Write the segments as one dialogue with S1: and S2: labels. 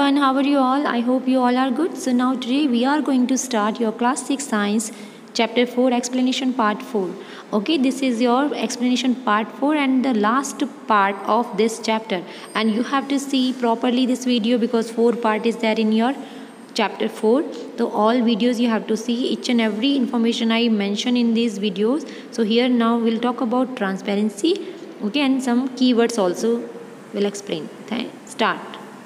S1: everyone, how are you all? I hope you all are good. So now today we are going to start your class 6 science chapter 4 explanation part 4. Okay, this is your explanation part 4 and the last part of this chapter, and you have to see properly this video because 4 part is there in your chapter 4. So all videos you have to see, each and every information I mention in these videos. So here now we'll talk about transparency, okay, and some keywords also will explain. Start.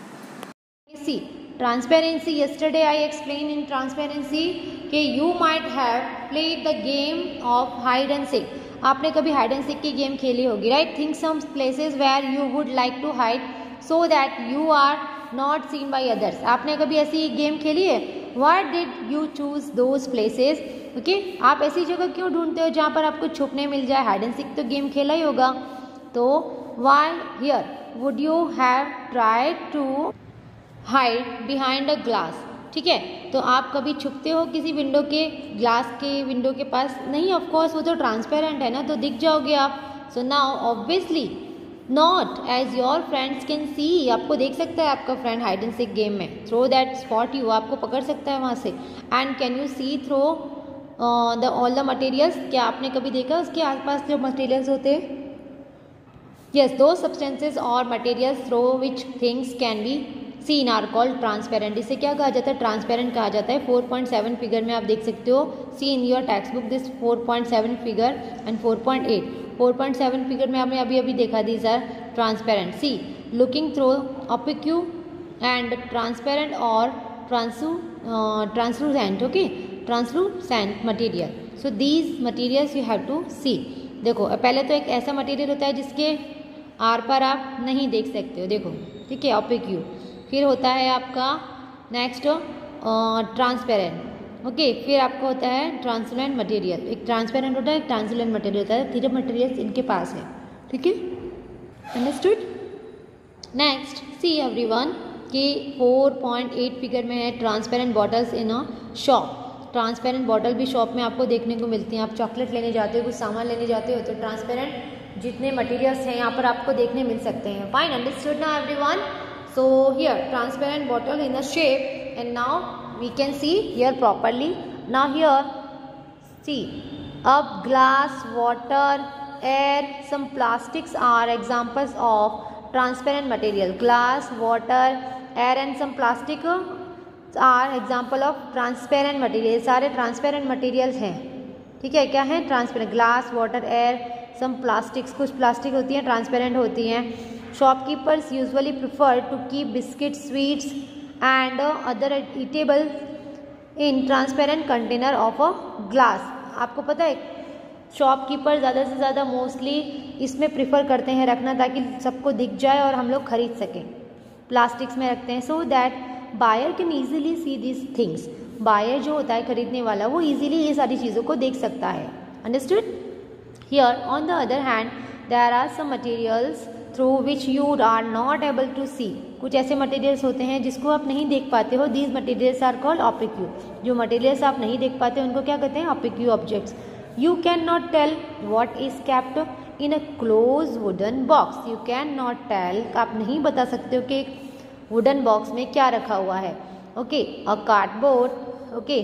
S2: See, transparency, yesterday I explained in transparency कि you might have played the game of hide and seek. आपने कभी hide and seek की game खेली होगी, right? Think some places where you would like to hide so that you are not seen by others. आपने कभी ऐसी game खेली है? Why did you choose those places? Okay? आप ऐसी जगह क्यों ढूंढते हो जहाँ पर आपको छुपने मिल जाए? hide and seek तो गेम खेला ही होगा. तो why here would you have tried to hide behind a glass? ठीक है, तो आप कभी छुपते हो किसी विंडो के, ग्लास के विंडो के पास? नहीं, ऑफ कोर्स वो तो ट्रांसपेरेंट है ना, तो दिख जाओगे आप. So now obviously not as your friends can see. आपको देख सकता है आपका friend hide and seek game में, थ्रो दैट स्पॉट यू, आपको पकड़ सकता है वहाँ से. And can you see through the all the materials? क्या आपने कभी देखा उसके आसपास जो मटेरियल्स होते हैं? यस, दो सब्सटेंसेज और materials through which things can be seen are called transparent. इसे क्या कहा जाता है? ट्रांसपेरेंट कहा जाता है. 4.7 फिगर में आप देख सकते हो. See in your text book this 4.7 figure and 4.8. 4.7 figure में आपने अभी अभी देखा, these are transparent. See, looking through opaque and transparent और translucent. Okay, translucent material. So these materials you have to see. देखो, पहले तो एक ऐसा मटेरियल होता है जिसके आर पर आप नहीं देख सकते हो, देखो, ठीक है, ऑपिक्यू. फिर होता है आपका नेक्स्ट ट्रांसपेरेंट. ओके, फिर आपका होता है ट्रांसलेंट मटेरियल. एक ट्रांसपेरेंट होता है, एक ट्रांसलेंट मटेरियल होता है. तीनों मटेरियल्स इनके पास है, ठीक है, अंडरस्टूड. नेक्स्ट सी एवरीवन कि 4.8 फिगर में है transparent bottles in a shop. Transparent bottle भी शॉप में आपको देखने को मिलती हैं. आप चॉकलेट लेने जाते हो, कुछ सामान लेने जाते हो, तो ट्रांसपेरेंट जितने मटेरियल्स हैं यहाँ पर आपको देखने मिल सकते हैं. फाइन, अंडरस्टूड ना everyone. So here transparent bottle in a shape, and now we can see here properly. Now here see, up glass, water, air, some plastics are examples of transparent material. Glass, water, air and some plastic are example of transparent material. सारे transparent materials हैं, ठीक है. क्या है? Transparent. Glass, water, air, some plastics, कुछ plastic होती हैं transparent होती हैं. Shopkeepers usually prefer to keep biscuit, sweets and other eatables in transparent container of a glass. आपको पता है शॉपकीपर ज़्यादा से ज़्यादा मोस्टली इसमें प्रिफर करते हैं रखना, ताकि सबको दिख जाए और हम लोग खरीद सकें. प्लास्टिक्स में रखते हैं so that buyer can easily see this things. Buyer जो होता है खरीदने वाला, वो ईजिली ये सारी चीज़ों को देख सकता है. Understood. Here on the other hand there are some materials through which you are not able to see. कुछ ऐसे मटेरियल्स होते हैं जिसको आप नहीं देख पाते हो. These materials are called opaque. जो मटेरियल्स आप नहीं देख पाते उनको क्या कहते हैं? Opaque objects. You can not tell what is kept in a close wooden box. You can not tell, आप नहीं बता सकते हो कि एक वुडन बॉक्स में क्या रखा हुआ है. Okay, a cardboard, okay,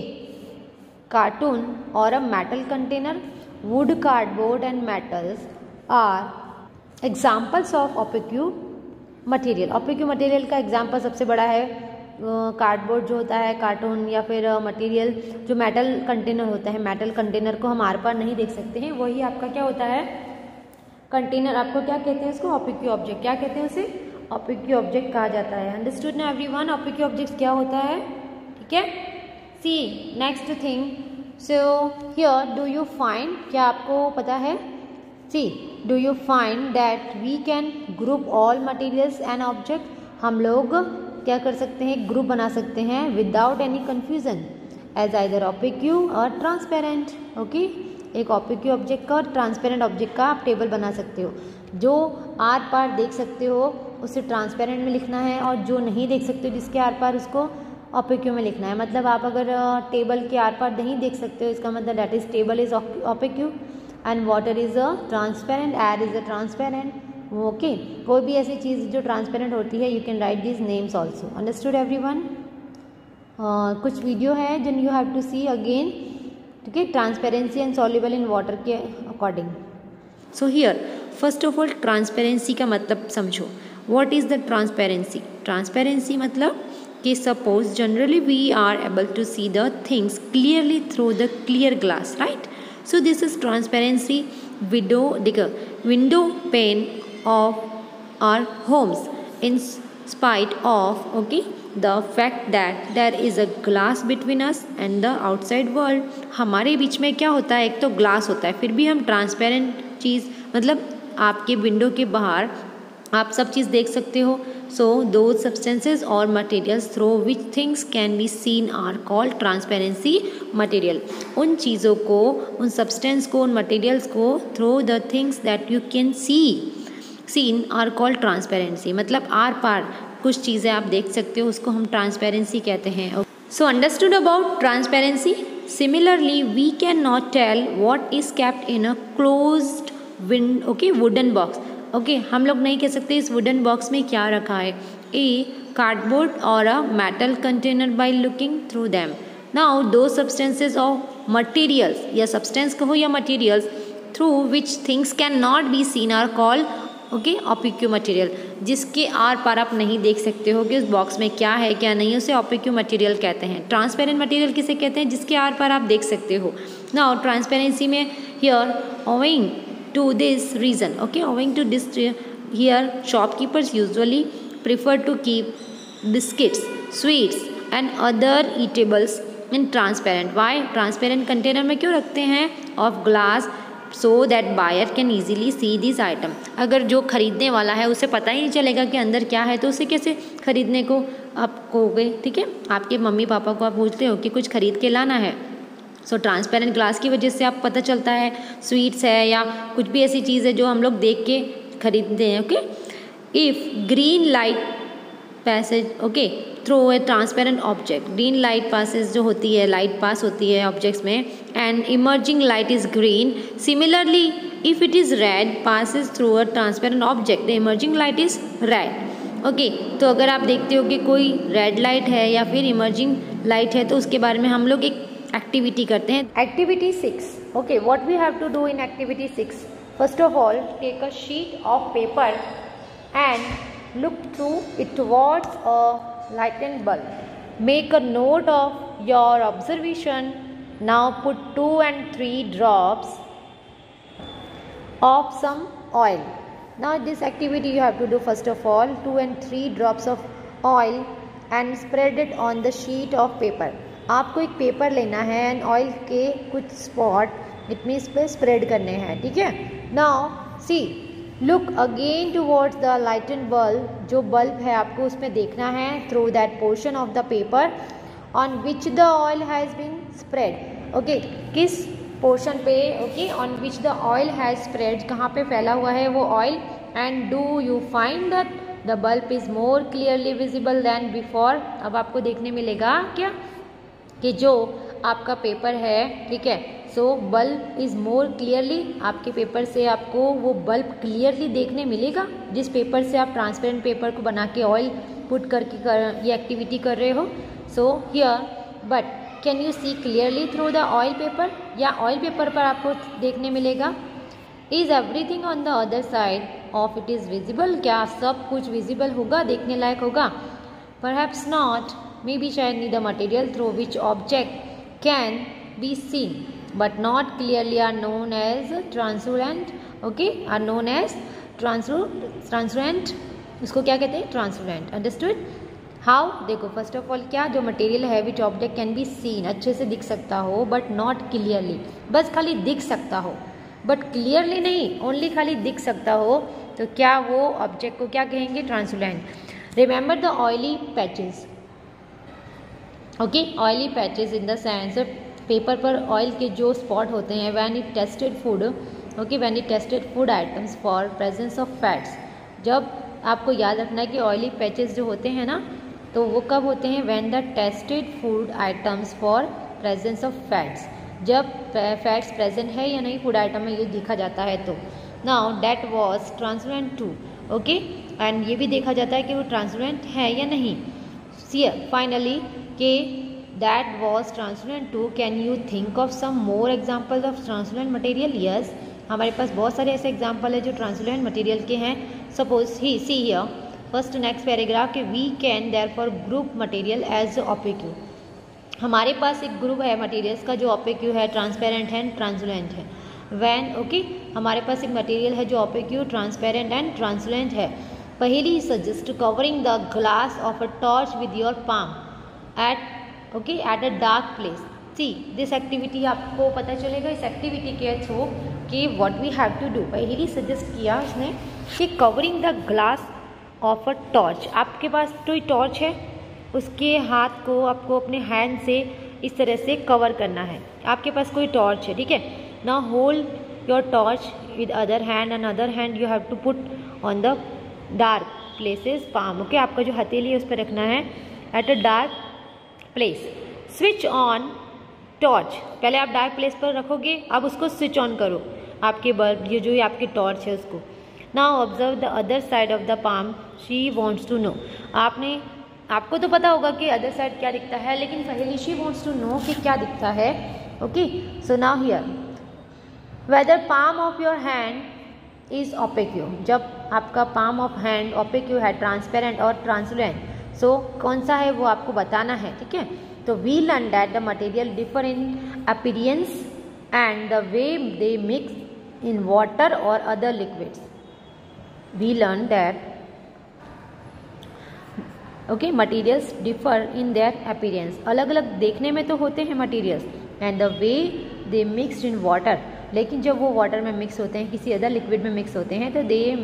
S2: cartoon और a metal container. Wood, cardboard and metals are examples of opaque material. Opaque material का एग्जाम्पल सबसे बड़ा है कार्डबोर्ड जो होता है, कार्टून, या फिर मटेरियल जो मेटल कंटेनर होता है. मेटल कंटेनर को हम आर पार नहीं देख सकते हैं, वही आपका क्या होता है? कंटेनर. आपको क्या कहते हैं इसको? Opaque object. क्या कहते हैं उसे? ऑपिक्यू ऑब्जेक्ट कहा जाता है. अंडरस्टूड ना एवरीवन? ऑपिक्यू ऑब्जेक्ट क्या होता है, ठीक है. See next thing. So here do you find, क्या आपको पता है? See, do you find that we can group all materials and object. हम लोग क्या कर सकते हैं? ग्रुप बना सकते हैं without any confusion as either opaque और ट्रांसपेरेंट. ओके, एक ऑपिक्यू ऑब्जेक्ट का और ट्रांसपेरेंट ऑब्जेक्ट का आप टेबल बना सकते हो. जो आर पार देख सकते हो उसे ट्रांसपेरेंट में लिखना है, और जो नहीं देख सकते हो जिसके आर पार, उसको ऑपिक्यू में लिखना है. मतलब आप अगर टेबल के आर पार नहीं देख सकते हो, इसका मतलब that is table is opaque, and water is a transparent, air is a transparent, okay, कोई भी ऐसी चीज़ जो ट्रांसपेरेंट होती है, you can write this names also. Understood everyone? कुछ वीडियो है जिन you have to see again, ठीक है, transparency and soluble in water के according.
S1: So here first of all transparency का मतलब समझो। What is the transparency? Transparency मतलब कि suppose generally we are able to see the things clearly through the clear glass, right? So this is transparency window pane of our homes in spite of the fact that there is a glass between us and the outside world। हमारे बीच में क्या होता है, एक तो glass होता है, फिर भी हम ट्रांसपेरेंट चीज़ मतलब आपके विंडो के बाहर आप सब चीज़ देख सकते हो। सो दो सब्सटेंसेज और materials through which things can be seen are called transparency material. उन चीज़ों को, उन सब्सटेंस को, उन मटेरियल्स को through the things that you can seen are called transparency. मतलब आर पार कुछ चीज़ें आप देख सकते हो, उसको हम ट्रांसपेरेंसी कहते हैं। So understood about transparency. Similarly we can not tell what is kept in a closed wooden box. हम लोग नहीं कह सकते इस वुडन बॉक्स में क्या रखा है, ए कार्डबोर्ड और a metal container by looking through them. Now those substances of materials, या सब्सटेंस कहो या materials, through which things can not be seen are called opaque material. जिसके आर पार आप नहीं देख सकते हो कि उस बॉक्स में क्या है क्या नहीं, उसे ऑपिक्यू मटेरियल कहते हैं। ट्रांसपेरेंट मटेरियल किसे कहते हैं? जिसके आर पार आप देख सकते हो। नाउ ट्रांसपेरेंसी में here owing to this reason, owing to this here shopkeepers usually prefer to keep biscuits, sweets and other eatables in transparent. Why? Transparent container में क्यों रखते हैं? Of glass, so that buyer can easily see this item. अगर जो खरीदने वाला है उसे पता ही नहीं चलेगा कि अंदर क्या है, तो उसे कैसे खरीदने को आप कहोगे, ठीक है? आपके मम्मी पापा को आप पूछते हो कि कुछ खरीद के लाना है, सो ट्रांसपेरेंट ग्लास की वजह से आप पता चलता है स्वीट्स है या कुछ भी ऐसी चीज़ है जो हम लोग देख के खरीदते हैं। Okay, if green light passage through a transparent object, green light passes जो होती है, लाइट पास होती है ऑब्जेक्ट्स में, and emerging light is green. Similarly if it is red passes through a transparent object, the emerging light is red. तो अगर आप देखते हो कि कोई रेड लाइट है या फिर इमर्जिंग लाइट है, तो उसके बारे में हम लोग एक एक्टिविटी करते हैं।
S2: Activity 6, what we have to do in activity 6? First of all take a sheet of paper and look through it towards a lighted bulb. Make a note of your observation. Now put 2 and 3 drops of some oil. Now this activity you have to do first of all 2 and 3 drops of oil and spread it on the sheet of paper. आपको एक paper लेना है and oil के कुछ spot it means पे spread करने हैं, ठीक है? Now see look again towards the lighted bulb. जो बल्ब है आपको उसमें देखना है through that portion of the paper on which the oil has been spread. किस पोर्शन पे on which the oil has spread, कहाँ पे फैला हुआ है वो oil, and do you find that the bulb is more clearly visible than before. अब आपको देखने मिलेगा क्या कि जो आपका पेपर है, ठीक है, so bulb is more clearly, आपके पेपर से आपको वो बल्ब क्लियरली देखने मिलेगा जिस पेपर से आप ट्रांसपेरेंट पेपर को बना के ऑयल पुट करके ये एक्टिविटी कर रहे हो। So here but can you see clearly through the oil paper, या ऑयल पेपर पर आपको देखने मिलेगा? Is everything on the other side of it is visible? क्या सब कुछ विजिबल होगा, देखने लायक होगा? परहैप्स नॉट, मे बी शायद नहीं। The material through which object can be seen but not clearly are known as translucent, are known as translucent, उसको क्या कहते हैं? ट्रांसपेरेंट। अंडरस्टूड? हाउ? देखो फर्स्ट ऑफ ऑल क्या, जो मटेरियल है which object can be seen, अच्छे से दिख सकता हो, बट नॉट क्लियरली, बस खाली दिख सकता हो बट क्लियरली नहीं, ओनली खाली दिख सकता हो, तो क्या वो ऑब्जेक्ट को क्या कहेंगे? Transparent. Remember the oily patches, oily patches in the sense paper पर ऑयल के जो स्पॉट होते हैं when it tested food, when it tested food items for presence of fats. जब आपको याद रखना है कि ऑयली पैचेस जो होते हैं ना, तो वो कब होते हैं? When the tested food items for presence of fats, जब फैट्स प्रेजेंट है या नहीं फूड आइटम में ये देखा जाता है तो। Now that was transparent too, okay, and ये भी देखा जाता है कि वो ट्रांसपेरेंट है या नहीं। फाइनली के that was transparent too, can you think of some more example of transparent material? Yes, हमारे पास बहुत सारे ऐसे एग्जाम्पल है जो ट्रांसपेरेंट मटेरियल के हैं। Suppose he see here first next paragraph के we can therefore group material as opaque. हमारे पास एक ग्रुप है मटेरियल्स का जो ओपेक है, ट्रांसपेरेंट है, ट्रांसपेरेंट है। व्हेन ओके हमारे पास एक मटेरियल है जो ओपेक, ट्रांसपेरेंट एंड ट्रांसपेरेंट है। पहली suggest covering the glass of a torch with your palm at a dark place. See this activity, आपको पता चलेगा इस एक्टिविटी के थ्रू कि what we have to do. पहली सजेस्ट किया उसने कि covering the glass of a torch. आपके पास कोई टॉर्च है, उसके हाथ को आपको अपने हैंड से इस तरह से कवर करना है। आपके पास कोई टॉर्च है, ठीक है। Now hold your torch with other hand and other hand you have to put on the dark places palm, okay. आपका जो हथेली है उस पर रखना है at a dark place. Switch on torch, पहले आप डार्क प्लेस पर रखोगे, अब उसको स्विच ऑन करो, आपके बल्ब ये जो आपकी टॉर्च है उसको। Now observe the other side of the palm, she wants to know. आपको तो पता होगा कि अदर साइड क्या दिखता है, लेकिन पहले शी वॉन्ट्स टू नो कि क्या दिखता है, okay. So now here whether palm of your hand is opaque, जब आपका पाम ऑफ हैंड ओपेक्यू है, ट्रांसपेरेंट और ट्रांसपेरेंट, सो कौन सा है वो आपको बताना है, ठीक है। तो we learn that the material differ in appearance and the way they mix in water और other liquids. We learn that okay materials differ in their appearance, अलग अलग देखने में तो होते हैं मटेरियल्स, and the way they mixed in water, लेकिन जब वो वाटर में मिक्स होते हैं, किसी अदर लिक्विड में मिक्स होते हैं, तो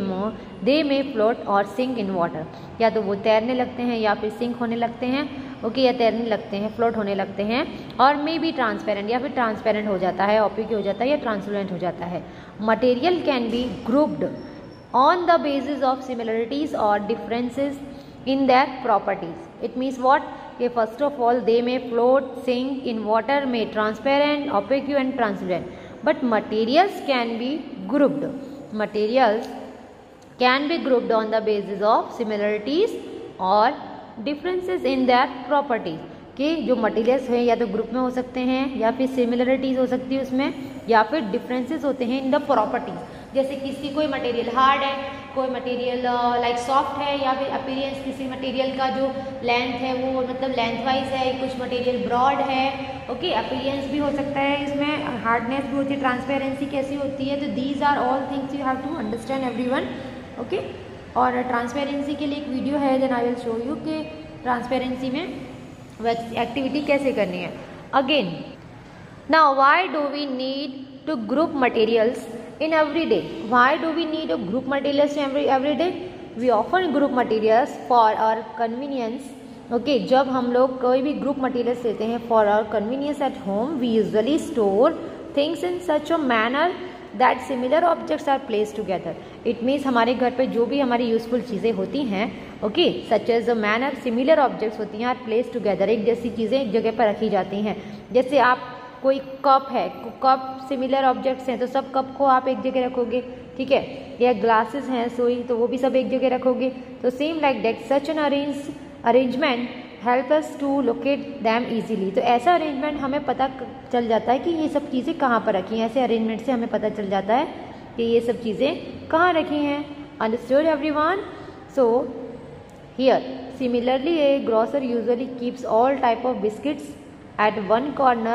S2: दे मे फ्लोट और सिंक इन वाटर, या तो वो तैरने लगते हैं या फिर सिंक होने लगते हैं, ओके, या तैरने लगते हैं, फ्लोट होने लगते हैं, और मे बी ट्रांसपेरेंट, या फिर ट्रांसपेरेंट हो जाता है, ओपेक हो जाता है, या ट्रांसपेरेंट हो जाता है। Material can be grouped on the basis of similarities और differences in their properties. It means what? First of all they may float, sink in water, may transparent, opaque and transparent. But materials can be grouped. Materials can be grouped on the basis of similarities or differences in their properties. कि जो materials हैं या तो group में हो सकते हैं, या फिर सिमिलरिटीज हो सकती है उसमें, या फिर डिफरेंसेस होते हैं इन द प्रॉपर्टीज। जैसे किसी कोई मटेरियल हार्ड है, कोई मटेरियल लाइक सॉफ्ट है, या फिर अपीयरेंस किसी मटेरियल का जो लेंथ है वो मतलब लेंथ वाइज है, कुछ मटेरियल ब्रॉड है, ओके, अपीयरेंस भी हो सकता है इसमें, हार्डनेस भी होती है, ट्रांसपेरेंसी कैसी होती है। तो these are all things you have to understand everyone, okay. और ट्रांसपेरेंसी के लिए एक वीडियो है, then I will show you कि ट्रांसपेरेंसी में एक्टिविटी कैसे करनी है। Again now why do we need to group materials in every day? Why do we need a group materials every day? We often group materials for our convenience, okay। जब हम लोग कोई भी group materials लेते हैं for our convenience at home, we usually store things in such a manner that similar objects are placed together. It means हमारे घर पे जो भी हमारी यूजफुल चीज़ें होती हैं, okay, such as a manner similar objects होती हैं, are placed together, एक जैसी चीज़ें एक जगह पर रखी जाती हैं। जैसे आप कोई कप है, कप सिमिलर ऑब्जेक्ट्स हैं तो सब कप को आप एक जगह रखोगे, ठीक है, या ग्लासेस हैं सोई तो वो भी सब एक जगह रखोगे। तो same like that such an arrangement help us to locate them easily. तो ऐसा अरेंजमेंट हमें पता चल जाता है कि ये सब चीज़ें कहाँ पर रखी हैं, ऐसे अरेंजमेंट से हमें पता चल जाता है कि ये सब चीज़ें कहाँ रखी हैं। Understood everyone? So here similarly a grocer usually keeps all type of biscuits at one corner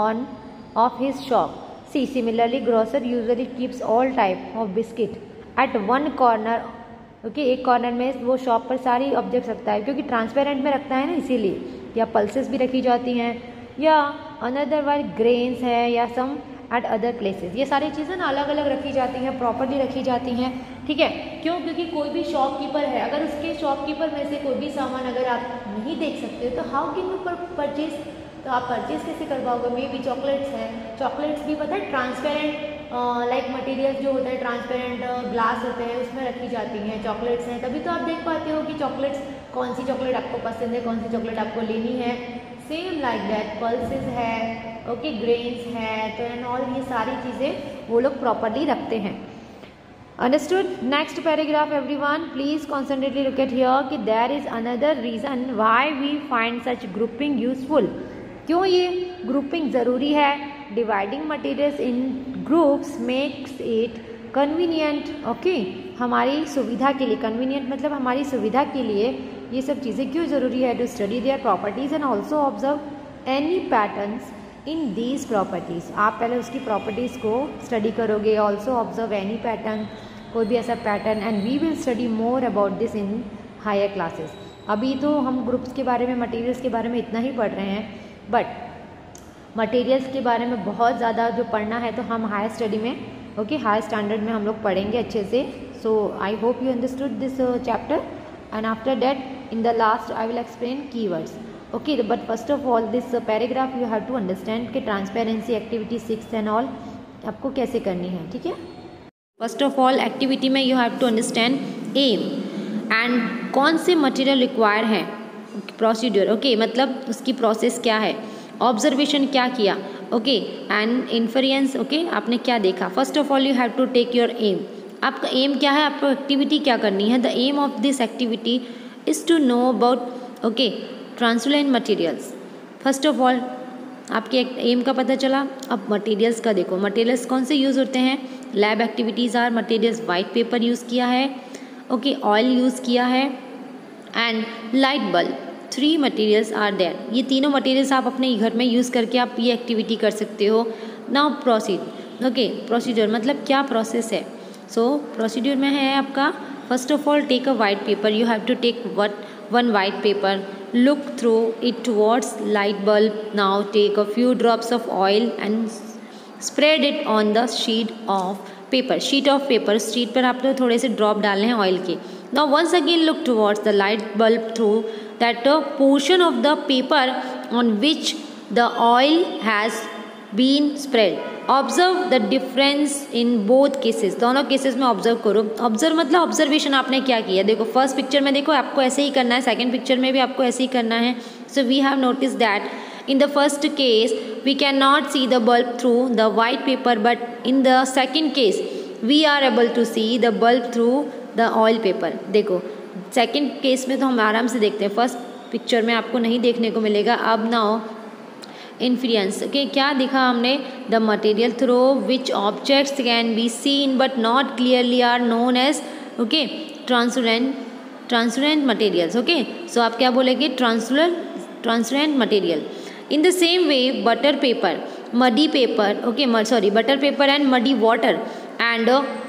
S2: of his shop. See, similarly grocer usually keeps all type of biscuit at one corner, okay, एक corner में वो shop पर सारी objects रखता है, क्योंकि transparent में रखता है ना इसीलिए, या पल्सेस भी रखी जाती हैं, या अनदर वाइज ग्रेन्स है, या सम एट अदर प्लेसेस। ये सारी चीज़ें ना अलग अलग रखी जाती हैं, प्रॉपर्ली रखी जाती हैं, ठीक है। क्यों? क्योंकि कोई भी शॉपकीपर है, अगर उसके शॉपकीपर में से कोई भी सामान अगर आप नहीं देख सकते तो हाउ कैन यू परचेज, तो आप परचेज कैसे कर पाओगे। मे बी चॉकलेट्स है, चॉकलेट्स भी पता है ट्रांसपेरेंट लाइक मटेरियल जो होता है, ट्रांसपेरेंट ग्लास होते हैं उसमें रखी जाती हैं, चॉकलेट्स हैं, तभी तो आप देख पाते हो कि चॉकलेट्स कौन सी चॉकलेट आपको पसंद है, कौन सी चॉकलेट आपको लेनी है। सेम लाइक दैट पल्सेस है, ओके, ग्रेन्स है, तो एंड ऑल ये सारी चीज़ें वो लोग प्रॉपरली रखते हैं। Understood? Next paragraph everyone, please concentrately look at here कि there is another reason why we find such grouping useful. क्यों ये grouping ज़रूरी है? Dividing materials in groups makes it convenient. Okay, हमारी सुविधा के लिए, convenient मतलब हमारी सुविधा के लिए ये सब चीज़ें क्यों ज़रूरी है? To study their properties and also observe any patterns in these properties. आप पहले उसकी properties को study करोगे, also observe any pattern, कोई भी ऐसा pattern, and we will study more about this in higher classes. अभी तो हम ग्रुप्स के बारे में, मटेरियल्स के बारे में इतना ही पढ़ रहे हैं, बट मटेरियल्स के बारे में बहुत ज़्यादा जो पढ़ना है तो हम हायर स्टडी में, ओके, हायर स्टैंडर्ड में हम लोग पढ़ेंगे अच्छे से. So I hope you understood this chapter, and after that in the last I will explain keywords. Okay, but first of all this paragraph you have to understand कि transparency activity 6 and all आपको कैसे करनी है. ठीक है,
S1: first of all activity में you have to understand aim and कौन से मटेरियल रिक्वायर है, प्रोसीड्यूर, ओके, मतलब उसकी प्रोसेस क्या है, ऑब्जर्वेशन क्या किया, ओके, एंड इन्फरेंस, ओके, आपने क्या देखा. First of all you have to take your aim. आपका एम क्या है, आपको एक्टिविटी क्या करनी है. The aim of this activity is to know about, okay, translucent materials. First of all आपके एम का पता चला. अब मटेरियल्स का देखो, मटेरियल्स कौन से यूज़ होते हैं. Lab activities are materials, white paper use किया है, ओके, ऑयल यूज़ किया है, and light bulb. 3 materials are there. ये तीनों मटेरियल्स आप अपने घर में यूज़ करके आप ये एक्टिविटी कर सकते हो. नाउ प्रोसीड, ओके, प्रोसीड्यूर मतलब क्या प्रोसेस है. सो प्रोसीड्यूर में है आपका, first of all take a white paper. You have to take one white paper, look through it towards light bulb. Now take a few drops of oil and spread it on the sheet of paper. sheet of paper, sheet पर आप लोग थोड़े से drop डालने हैं oil के. Now once again look towards the light bulb through that portion of the paper on which the oil has been spread. Observe the difference in both cases. दोनों cases में ऑब्जर्व करो. Observe मतलब observation आपने क्या किया. देखो first picture में देखो आपको ऐसे ही करना है, सेकंड पिक्चर में भी आपको ऐसे ही करना है. So we have notice that in the first case we can not see the bulb through the white paper, but in the second case we are able to see the bulb through the oil paper. देखो second case में तो हम आराम से देखते हैं, first picture में आपको नहीं देखने को मिलेगा. अब नाउ इन्फ्लुएंस, ओके, क्या दिखा हमने. The material through which objects can be seen but not clearly are known as, okay, transparent materials. Okay, so आप क्या बोलेंगे, transparent material. In the same way butter paper, muddy paper, okay, sorry, butter paper and muddy water and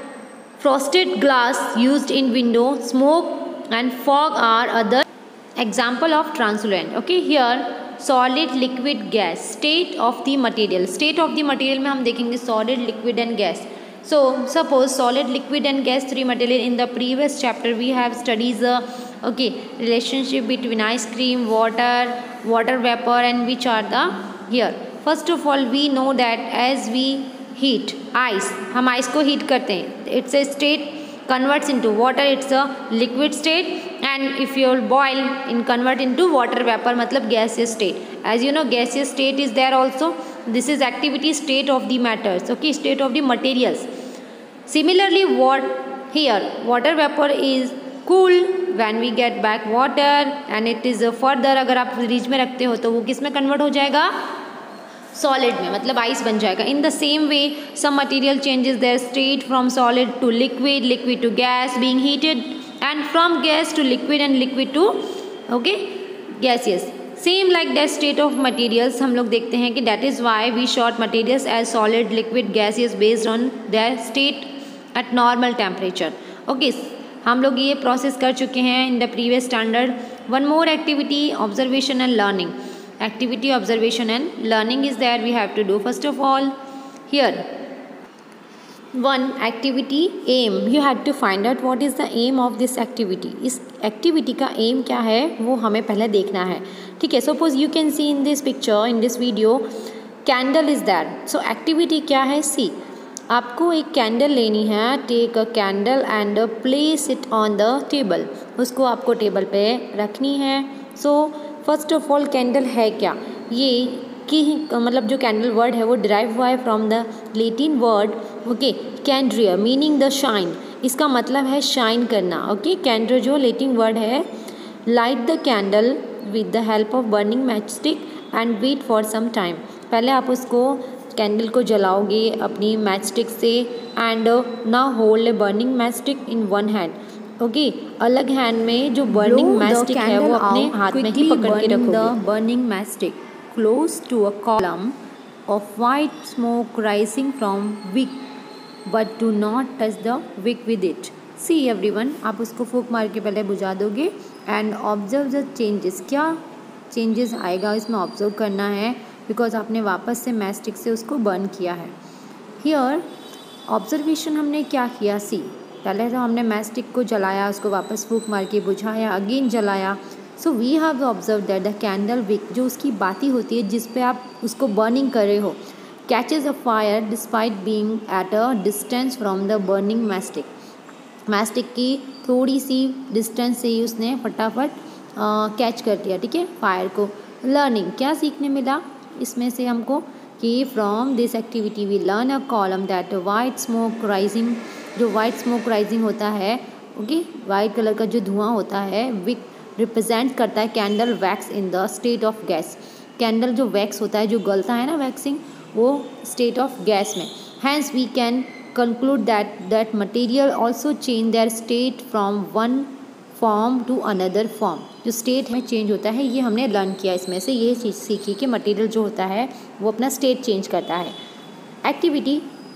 S1: frosted glass used in window, smoke and fog are other example of translucent. Okay, here solid, liquid, gas. State of the material. State of the material में हम देखेंगे solid, liquid and gas. So suppose solid, liquid and gas 3 material. In the previous chapter we have studied the relationship between ice cream, water vapor, and which are the here. First of all we know that as we heat ice, हम ice को heat करते हैं, it's a state converts into water, it's a liquid state, and if you boil in convert into water vapor मतलब gaseous state. As you know gaseous state is there also. This is activity state of the matters, okay, state of the materials. Similarly here water vapor is cool when we get back water and it is further, अगर आप fridge में रखते हो तो वो किस में convert हो जाएगा, सॉलिड में, मतलब आइस बन जाएगा. In the same way some material changes their state from solid to liquid, liquid to gas being heated, and from gas to liquid and liquid to, okay, gaseous. Same like that state of materials हम लोग देखते हैं कि that is why we sort materials as solid, liquid, gaseous based on their state at normal temperature. Okay, हम लोग ये process कर चुके हैं in the previous standard. One more activity, observation and learning. Activity, observation and learning is there we have to do. First of all here one activity aim, you have to find out what is the aim of this activity. इस activity का aim क्या है वो हमें पहले देखना है. ठीक है, suppose you can see in this picture, in this video, candle is there. So activity क्या है, see, आपको एक कैंडल लेनी है. Take a candle and place it on the table. उसको आपको टेबल पे रखनी है. So first of all candle है क्या, ये कि मतलब जो कैंडल वर्ड है वो डिराइव हुआ है from the Latin word, okay, कैंड्रिया मीनिंग द शाइन. इसका मतलब है शाइन करना। ओके, कैंडल जो लेटिंग वर्ड है, light the candle with the help of burning match stick and wait for some time. पहले आप उसको कैंडल को जलाओगे अपनी मैच स्टिक से, and now hold a burning match stick in one hand. Okay, अलग hand में जो बर्निंग मैच स्टिक है वो अपने हाथ में ही पकड़ के रखोगे। The burning match stick close to a column of white smoke rising from wick, but do not touch the wick with it. See everyone, आप उसको फूक मार के पहले बुझा दोगे and observe the changes। क्या चेंजेस आएगा इसमें ऑब्जर्व करना है, बिकॉज आपने वापस से मैस्टिक से उसको बर्न किया है। हियर ऑब्जर्वेशन हमने क्या किया, सी पहले तो हमने मैस्टिक को जलाया, उसको वापस फूक मार के बुझाया, अगेन जलाया। So we have observe that the candle wick, जो उसकी बाती होती है जिस पे आप उसको बर्निंग कर रहे हो, catches a fire despite being at a distance from the burning matchstick. Matchstick की थोड़ी सी डिस्टेंस से ही उसने फटाफट कैच कर दिया, ठीक है, फायर को। लर्निंग, क्या सीखने मिला इसमें से हमको कि from this activity we learn a column that white smoke rising, जो वाइट स्मोक राइजिंग होता है, ओके, वाइट कलर का जो धुआं होता है, विक रिप्रेजेंट करता है candle wax in the state of gas. Candle जो वैक्स होता है, जो गलता है ना वैक्सिंग, वो स्टेट ऑफ गैस में। Hence we can conclude that material also change their state from one form to another form. जो स्टेट में चेंज होता है, ये हमने लर्न किया इसमें से, ये चीज़ सीखी कि मटेरियल जो होता है वो अपना स्टेट चेंज करता है। Activity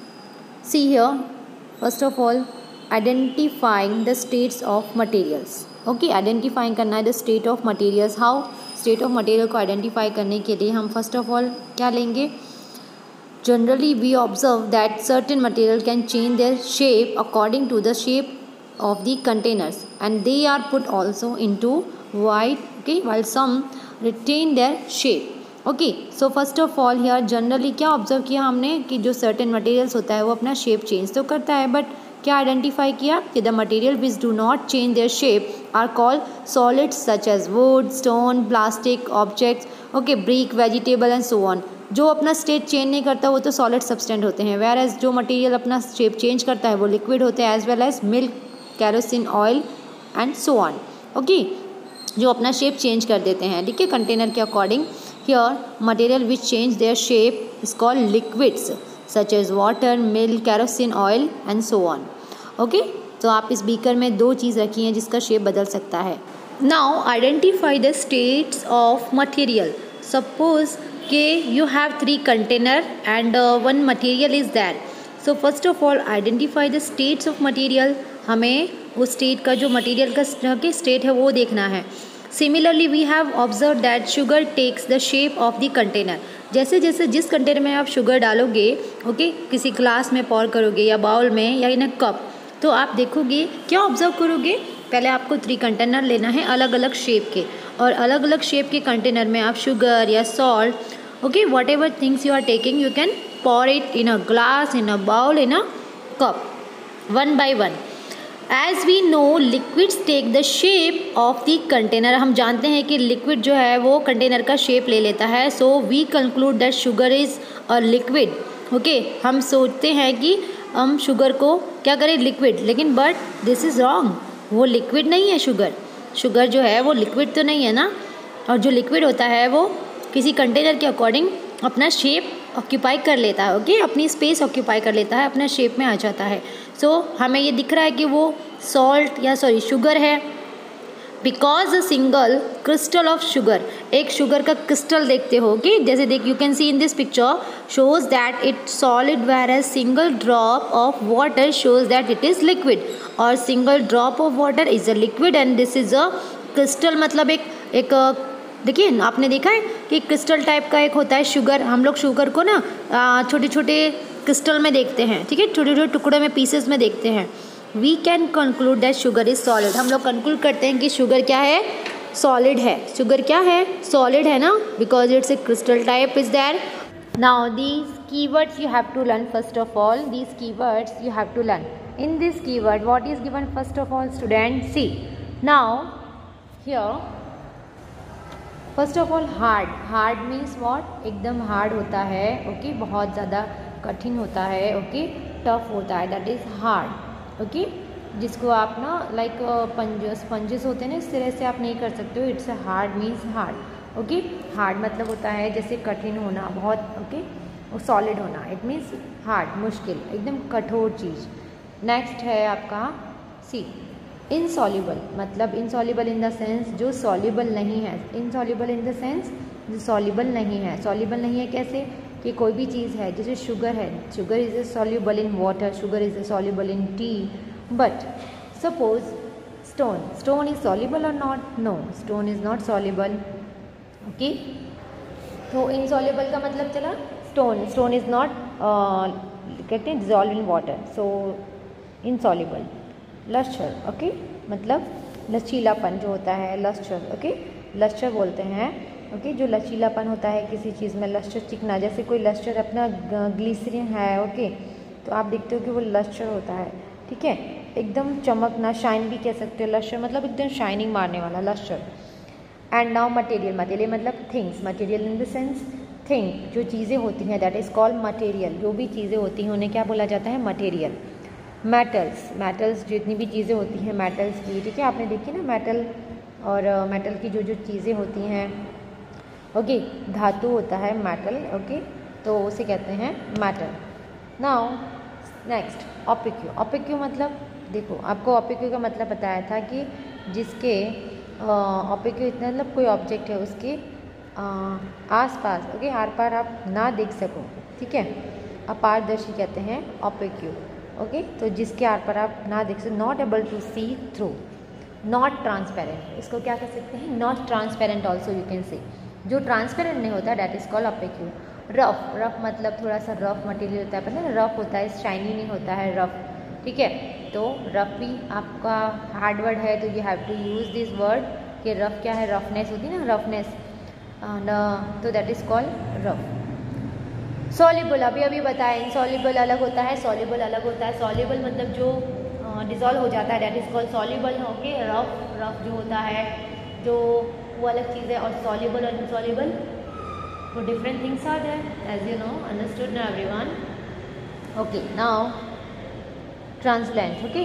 S1: see here, first of all identifying the states of materials. Okay, identifying करना है the state of materials. How, state of material को आइडेंटिफाई करने के लिए हम फर्स्ट ऑफ ऑल क्या लेंगे, generally we observe that certain material can change their shape according to the shape of the containers and they are put also into white, okay, while some retain their shape. okay, so first of all here generally क्या observe किया हमने कि जो certain materials होता है वो अपना shape change तो करता है, बट क्या आइडेंटिफाई किया कि the material which do not change their shape are called solids such as wood, stone, plastic objects, okay, brick, vegetable and so on. जो अपना स्टेट चेंज नहीं करता वो तो सॉलिड सब्सटेंट होते हैं, वेयर एज जो मटेरियल अपना शेप चेंज करता है वो लिक्विड होते हैं, as well as milk, kerosene oil and so on. Okay, जो अपना शेप चेंज कर देते हैं, ठीक है, कंटेनर के अकॉर्डिंग। Here material which change their shape is called liquids such as water, milk, kerosene oil and so on. Okay, तो आप इस बीकर में दो चीज़ रखी हैं जिसका शेप बदल सकता है। Now identify the states of material. Suppose के you have 3 container and 1 material is that. So first of all identify the states of material. हमें वो स्टेट का जो मटेरियल का स्टेट है वो देखना है। Similarly we have observe that sugar takes the shape of the container. जैसे जैसे जिस कंटेनर में आप शुगर डालोगे, ओके, किसी ग्लास में पॉर करोगे या बाउल में या इन अ कप, तो आप देखोगे क्या ऑब्जर्व करोगे, पहले आपको 3 कंटेनर लेना है अलग अलग शेप के, और अलग अलग शेप के कंटेनर में आप शुगर या salt, okay, whatever things you are taking you can pour it in a glass, in a bowl, in a cup, one by one. As we know, liquids take the shape of the container. हम जानते हैं कि liquid जो है वो container का shape ले लेता है. So we conclude that sugar is a liquid. Okay, हम सोचते हैं कि हम शुगर को क्या करें, लिक्विड, लेकिन बट दिस इज़ रॉन्ग. वो लिक्विड नहीं है शुगर. शुगर जो है वो लिक्विड तो नहीं है ना. और जो लिक्विड होता है वो किसी कंटेनर के अकॉर्डिंग अपना शेप ऑक्यूपाई कर लेता है. ओके, अपनी स्पेस ऑक्यूपाई कर लेता है, अपना शेप में आ जाता है. सो हमें ये दिख रहा है कि वो सॉल्ट या शुगर है, because a single crystal of sugar. एक शुगर का क्रिस्टल देखते हो कि जैसे you can see in this picture shows that it solid, whereas single drop of water shows that it is liquid. और single drop of water is a liquid and this is a crystal. मतलब एक देखिए, आपने देखा है कि crystal type का एक होता है शुगर. हम लोग शुगर को ना छोटे छोटे क्रिस्टल में देखते हैं, ठीक है, छोटे छोटे टुकड़े में, पीसेस में देखते हैं. We can conclude that sugar is solid. हम लोग कंक्लूड करते हैं कि शुगर क्या है, सॉलिड है. शुगर क्या है, सॉलिड है ना, because it's a crystal type is there. Now these keywords you have to learn. First of all these keywords you have to learn. In this keyword what is given first of all student, see now here first of all hard. Hard means what, एकदम hard होता है. Okay, बहुत ज़्यादा कठिन होता है. Okay, tough होता है, दैट इज़ हार्ड. ओके,
S2: जिसको आप ना लाइक स्पंजेस होते हैं ना, इस तरह से आप नहीं कर सकते हो. It's hard means hard. Okay, hard मतलब होता है जैसे कठिन होना बहुत. ओके, और सॉलिड होना, इट मीन्स हार्ड, मुश्किल, एकदम कठोर चीज़. नेक्स्ट है आपका सी, इनसॉल्युबल. मतलब इनसॉल्युबल इन द सेंस जो सॉल्युबल नहीं है. इनसॉल्युबल इन द सेंस जो सॉल्युबल नहीं है. सॉल्युबल नहीं है कैसे, कि कोई भी चीज़ है, जैसे शुगर है, sugar is a soluble in water, sugar is a soluble in tea. But suppose stone, stone is soluble और not? No, stone is not soluble. Okay, तो इनसॉल्युबल का मतलब चला स्टोन इज़ नॉट कहते हैं dissolve in water, so insoluble. Lustre, okay, मतलब लचीलापन जो होता है, लस्टर. ओके, लस्टर बोलते हैं. ओके, जो लचीलापन होता है किसी चीज़ में, लस्टर, चिकना. जैसे कोई लस्टर अपना ग्लिसरीन है, ओके, तो आप देखते हो कि वो लस्टर होता है. ठीक है, एकदम चमकना, शाइन भी कह सकते हो. लस्टर मतलब एकदम शाइनिंग मारने वाला, lustre. And now material. Material मतलब things. Material in the sense thing, जो चीज़ें होती हैं, दैट इज़ कॉल्ड मटेरियल. जो भी चीज़ें होती हैं उन्हें क्या बोला जाता है? मटेरियल. मेटल्स, मेटल्स जितनी भी चीज़ें होती हैं मेटल्स की. ठीक है, आपने देखी ना मेटल, और मेटल की जो जो चीज़ें होती हैं, ओके, धातु होता है मेटल. ओके, तो उसे कहते हैं metal. Now next opaque. Opaque मतलब देखो, आपको ऑपिक्यू का मतलब बताया था कि जिसके ऑपिक्यू इतना मतलब कोई ऑब्जेक्ट है उसके आस पास, ओके, आर पार आप ना देख सको. ठीक है, अपारदर्शी कहते हैं ऑपिक्यू. ओके, तो जिसके आर पार आप ना देख सको. Not able to see through. Not transparent, इसको क्या कह सकते हैं? Not transparent also you can say. जो ट्रांसपेरेंट नहीं होता that is called opaque. Rough, rough मतलब थोड़ा सा रफ मटेरियल होता है, पता है रफ होता है, शाइनी नहीं होता है, रफ. ठीक है, तो रफ भी आपका हार्ड वर्ड है, तो you have to use this word कि रफ क्या है? रफनेस होती है ना, रफनेस, तो that is called rough. Soluble अभी अभी बताया. इनसॉल्युबल अलग होता है, सॉल्युबल अलग होता है. सॉल्युबल मतलब जो डिजॉल्व हो जाता है, that is called soluble. Okay, rough, rough जो होता है, जो वो अलग चीज़ है. और सॉल्युबल और इनसॉल्युबल वो different things are there, as you know. Understood ना everyone? Okay, now translucent. Okay,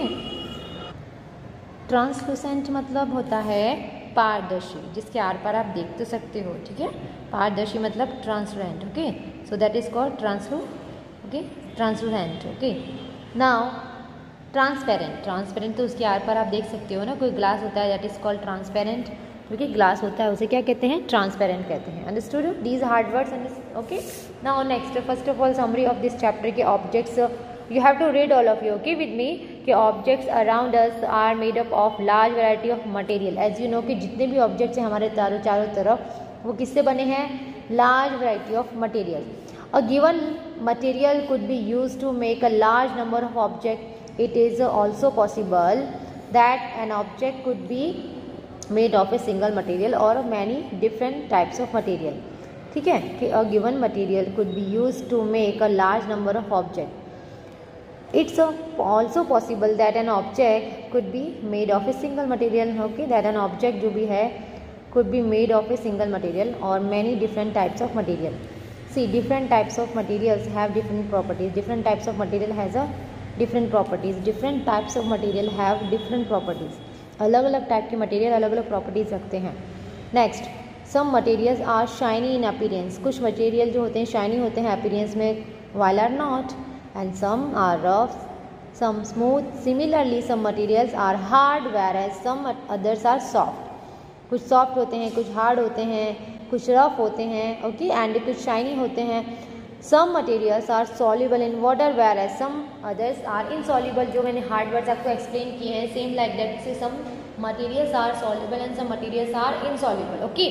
S2: translucent मतलब होता है पारदर्शी, जिसके आर पार आप देख तो सकते हो. ठीक है, पारदर्शी मतलब translucent. Okay, so that is called okay, translucent. Okay, now transparent. Transparent तो उसके आर पार आप देख सकते हो ना, कोई ग्लास होता है दैट इज कॉल्ड ट्रांसपेरेंट. क्योंकि ग्लास होता है उसे क्या कहते हैं? ट्रांसपेरेंट कहते हैं. Understood? These hard words. Okay, now next, first of all summary of this chapter के objects. You have to read all of you, okay, with me, कि objects around us are made up of large variety of material. As you know कि जितने भी objects हैं हमारे चारों तरफ, वो किससे बने हैं? Large variety of material. A given material could be use to make a large number of object. It is also possible that an object could be made of a single material or many different types of material. ठीक है, कि a given material could be used to make a large number of objects. It's also possible that an object could be made of a single material. Okay, that an object जो भी है could be made of a single material or many different types of material. See, different types of materials have different properties. Different types of material has a different properties. Different types of material have different properties. अलग अलग type के material अलग अलग properties रखते हैं. Next, some materials are shiny in appearance. कुछ material जो होते हैं शाइनी होते हैं अपीयरेंस में, while are not, and some are rough, some smooth. Similarly, some materials are hard whereas some others are soft. कुछ सॉफ्ट होते हैं, कुछ हार्ड होते हैं, कुछ रफ होते हैं. ओके, एंड कुछ शाइनी होते हैं. Some materials are soluble in water whereas some others are insoluble. जो मैंने हार्ड वर्ड्स आपको एक्सप्लेन किए हैं, सेम लाइक दैट से some materials are soluble and some materials are insoluble. Okay,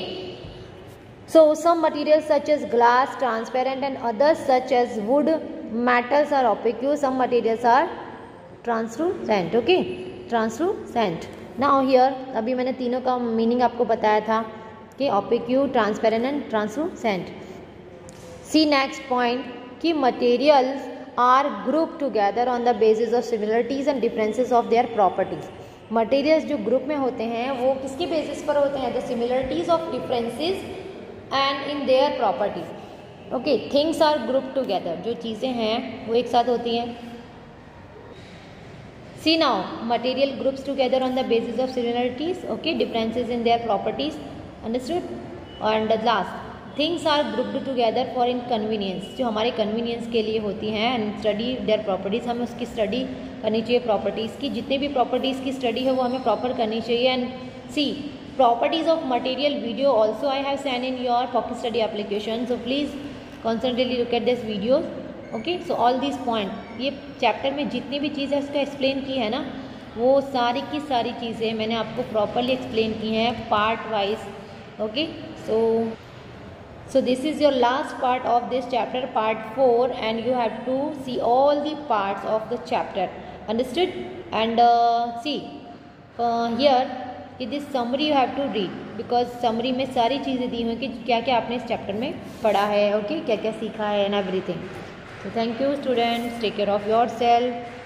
S2: so some materials such as glass transparent and others such as wood metals are opaque. Some materials are translucent. Okay, translucent. Now here अभी मैंने तीनों का meaning आपको बताया था कि opaque, transparent and translucent. See next point कि materials are grouped together on the basis of similarities and differences of their properties. Materials जो ग्रुप में होते हैं वो किसके बेसिस पर होते हैं? The similarities of differences and in their properties. Okay, things are grouped together. जो चीज़ें हैं वो एक साथ होती हैं. See now, material groups together on the basis of similarities, okay, differences in their properties, understood? And last, things are grouped together for inconvenience, जो हमारे convenience के लिए होती हैं, and study their properties, हमें उसकी study करनी चाहिए properties की, जितने भी properties की study है वो हमें proper करनी चाहिए. And see, properties of material video also I have sent in your pocket study application, so please constantly look at this videos. Okay, so all this point, ये चैप्टर में जितनी भी चीज़ें उसका एक्सप्लेन की है ना, वो सारी की सारी चीज़ें मैंने आपको प्रॉपरली एक्सप्लेन की हैं part wise. Okay, so this is your last part of this chapter, part 4, and you have to see all the parts of the chapter, understood? And see here कि this summary you have to read, because summary में सारी चीज़ें दी हुई कि क्या क्या आपने इस चैप्टर में पढ़ा है, ओके, क्या क्या सीखा है and everything. So thank you students, take care of yourself.